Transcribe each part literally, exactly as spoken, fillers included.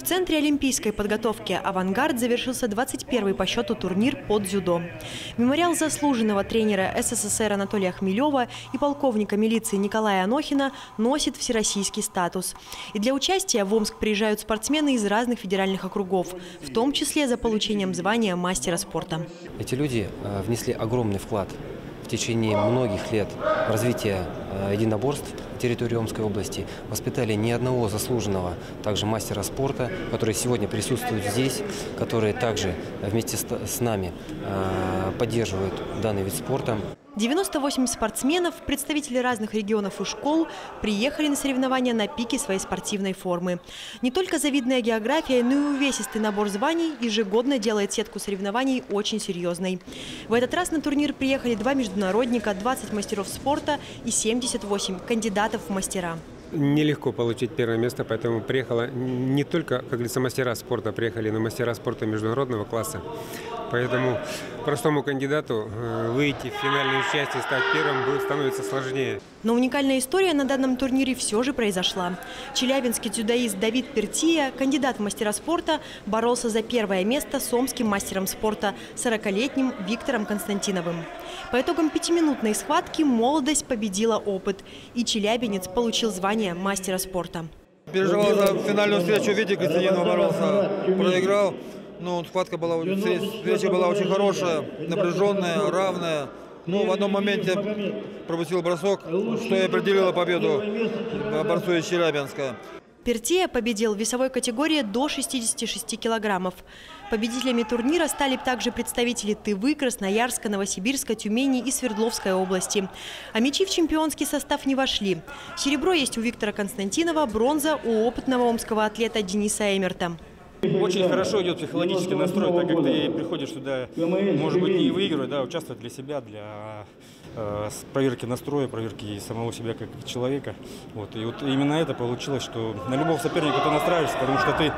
Центре олимпийской подготовки «Авангард» завершился двадцать первый по счету турнир под дзюдо. Мемориал заслуженного тренера СССР Анатолия Хмелева и полковника милиции Николая Анохина носит всероссийский статус. И для участия в Омск приезжают спортсмены из разных федеральных округов, в том числе за получением звания мастера спорта. Эти люди внесли огромный вклад в течение многих лет в развитие единоборств на территории Омской области, воспитали ни одного заслуженного также мастера спорта, который сегодня присутствует здесь, которые также вместе с нами поддерживают данный вид спорта. девяносто восемь спортсменов, представители разных регионов и школ, приехали на соревнования на пике своей спортивной формы. Не только завидная география, но и увесистый набор званий ежегодно делает сетку соревнований очень серьезной. В этот раз на турнир приехали два международника, двадцать мастеров спорта и семьдесят восемь кандидатов в мастера. Нелегко получить первое место, поэтому приехала не только, как говорится, мастера спорта приехали, но мастера спорта международного класса. Поэтому простому кандидату выйти в финальное участие, стать первым, будет становиться сложнее. Но уникальная история на данном турнире все же произошла. Челябинский дзюдоист Давид Пертия, кандидат в мастера спорта, боролся за первое место с омским мастером спорта, сорокалетним Виктором Константиновым. По итогам пятиминутной схватки молодость победила опыт, и челябинец получил звание мастера спорта. Переживал за финальную встречу, Витя Константинов боролся, проиграл. Ну, схватка была, встреча была очень хорошая, напряженная, равная. Но в одном моменте пропустил бросок, что и определило победу борцу из Челябинска. Пертия победил в весовой категории до шестидесяти шести килограммов. Победителями турнира стали также представители Тывы, Красноярска, Новосибирска, Тюмени и Свердловской области. А мячи в чемпионский состав не вошли. Серебро есть у Виктора Константинова, бронза у опытного омского атлета Дениса Эмерта. Очень хорошо идет психологический настрой, так как ты приходишь сюда, может быть, не выигрывать, да, участвовать для себя, для э, проверки настроя, проверки самого себя как человека. Вот. И вот именно это получилось, что на любого соперника ты настраиваешься, потому что ты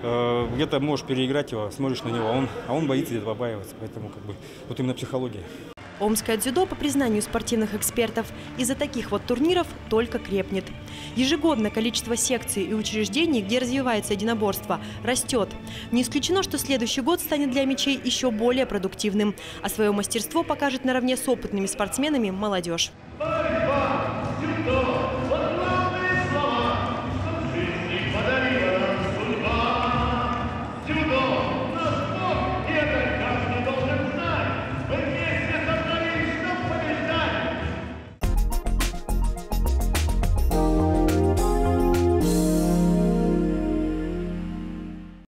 э, где-то можешь переиграть его, смотришь на него, а он, а он боится где-то побаиваться, поэтому как бы вот именно психология. Омское дзюдо, по признанию спортивных экспертов, из-за таких вот турниров только крепнет. Ежегодно количество секций и учреждений, где развивается единоборство, растет. Не исключено, что следующий год станет для мячей еще более продуктивным, а свое мастерство покажет наравне с опытными спортсменами молодежь.